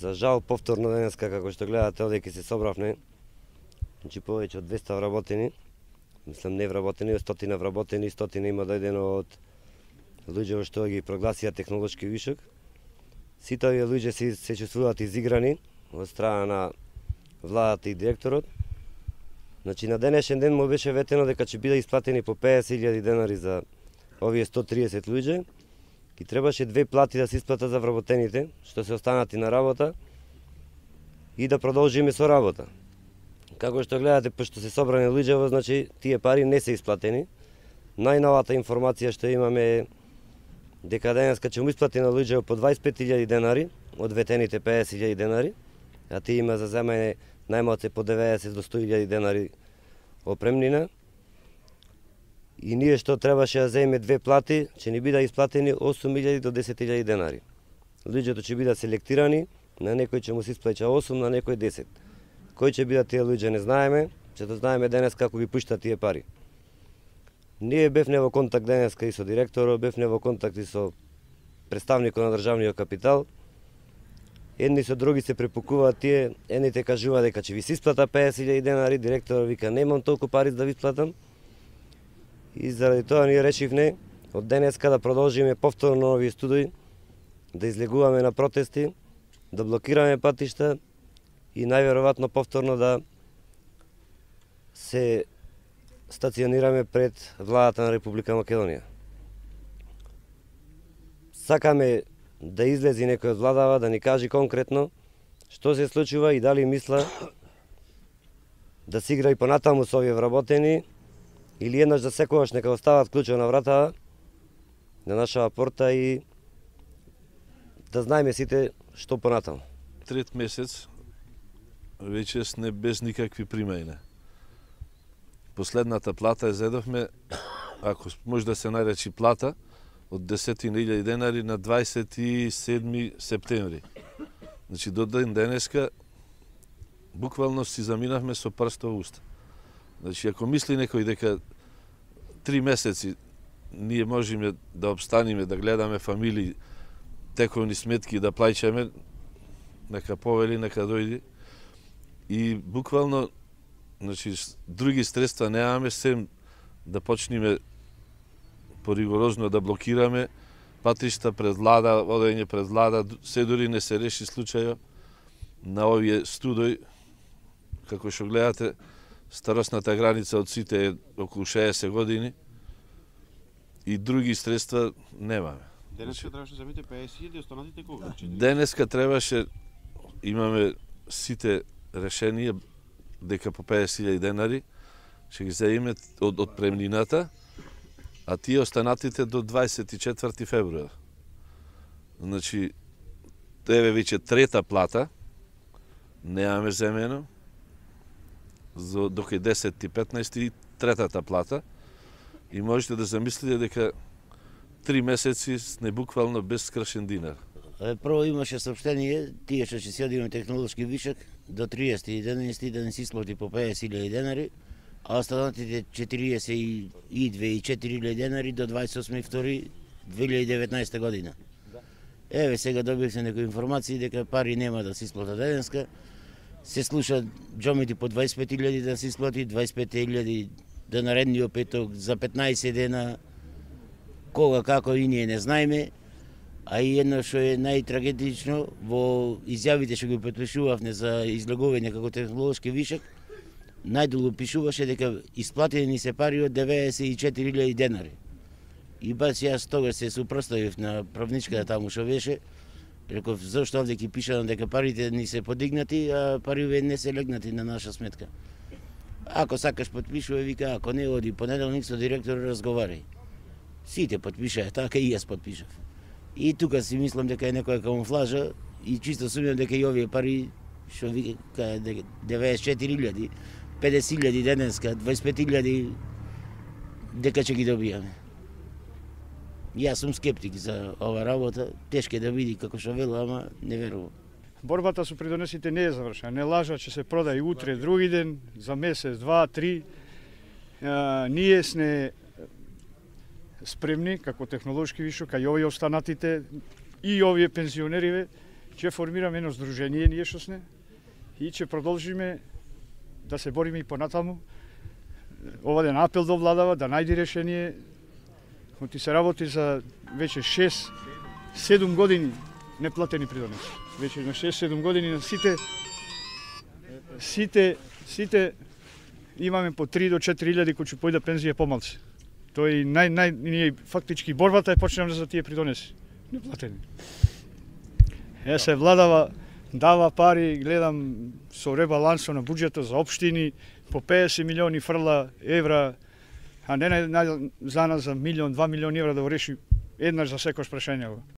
За жал, повторно денеска, како што гледате, одејќи се собравме, значи повеќе од 200 вработени, мислам не вработени, 100 вработени, 100 има дојдено од луѓе што ги прогласија технолошки вишок. Сите овие луѓе се чувствуваат изиграни од страна на владата и директорот. Значи на денешен ден му беше ветено дека ќе биде исплатени по 50.000 денари за овие 130 луѓе. И требаше 2 плати да се исплата за вработените, што се останати на работа и да продолжиме со работа. Како што гледате, пошто се собрани луѓево, значи тие пари не се исплатени. Најновата информација што имаме е дека денеска ќе му исплати на луѓево по 25.000 денари од ветените 50.000 денари, а тие има за земање најмалце по 90 до 100.000 денари опремнина. И ние што требаше да земеме 2 плати, ќе ни биде исплатени 8.000 до 10.000 денари. Луѓето ќе бидат селектирани, на некој ќе му се исплаќа 8, на некој 10. Кој ќе бидат тие луѓе не знаеме, ќе да знаеме денес како ги пуштат тие пари. Ние бевме во контакт денеска и со директорот, бевме во контакт и со представникот на државниот капитал. Едни со други се препукуваат тие, едните кажуваат дека ќе ви се исплата 50.000 денари, директорот вика немам толку пари да ви исплатам. И заради тоа ние решивме од денеска да продолжиме повторно овие студии, да излегуваме на протести, да блокираме патишта и најверојатно повторно да се стационираме пред владата на Република Македонија. Сакаме да излези некој од владава да ни каже конкретно што се случува и дали мисла да се игра и понатаму со овие вработени или еднаш за секогаш нека остават клучот на вратава на нашава порта и да знаеме сите што понатаму. Трет месец веќе сме без никакви примања. Последната плата ја зедовме, ако може да се наречи плата, од 10.000 денари на 27. септември. Значи до ден денеска буквално си заминавме со прст во уста. Значи ако мисли некој дека 3 месеци ние можеме да обстаниме, да гледаме фамилии, тековни сметки да плаќаме, нека повели, нека дојди. И буквално, значи, други средства немаме, сем да почнеме поригорозно да блокираме патишта пред влада, одење пред влада, се дури не се реши случајот на овие студои, како што гледате, старосната граница од сите е околу 60 години и други средства немаме. Денеска требаше да земете 50.000, останатите кога? Денеска требаше, имаме сите решенија дека по 50.000 денари ќе ги земеме од премнината, а тие останатите до 24 февруар. Значи, еве веќе трета плата, немаме земено, до кај 10 и 15 и третата плата, и можете да замислите дека 3 месеци сме буквално без скршен динар. Прво имаше сообщение, тие што ќе си одиме технолошки вишок до 30.11 да не си исплати по 50.000 денари, а останатите 42 и 4.000 денари до 28.2.2019 година. Еве сега добивме некои информации дека пари нема да се исплата денеска. Се слуша џомити по 25.000 да се исплати, 25.000 до наредниот петок за 15 дена. Кога, како и ние не знаеме. А и едно што е најтрагедично, во изјавите што ги потпишувавме за излегување како технолошки вишок, најдолу пишуваше дека исплатени се пари од 94.000 денари. И баш јас тогаш се супроставив на правничката таму што беше, реков зошто овде ќе пишано дека парите ни се подигнати, а парите не се легнати на наша сметка. Ако сакаш потпишувај, вика, ако не оди понеделник со директор разговарај. Сите потпишаа така и јас потпишав. И тука си мислам дека е некоја камуфлажа и чисто сумням дека и овие пари што вика 94.000, 50.000 денеска, 25.000 дека ќе ги добијаме. Јас сум скептик за ова работа, тешко е да види како што вело, ама не верувам. Борбата со придонесите не е завршена. Не лажа ќе се прода и утре, други ден, за месец, 2, 3. Ние сме спремни како технолошки вишок, а и овие останатите и овие пензионери ќе формираме едно здружение ние што сме и ќе продолжиме да се бориме и понатаму. Ова ден апел до владава да најди решение. Ти се работи за веќе 6-7 години неплатени придонеси. Веќе на 6-7 години на сите имаме по 3 до 4.000 кои ќе појда пензија помалце. Тоа и ние фактички борбата е почнеме за тие придонеси неплатени. Се владава дава пари, гледам со ребалансо на буџетот за општини по 50 милиони фрла евра, а не за нас за 1-2 милиони евра да го реши еднаш за секојаш прашање.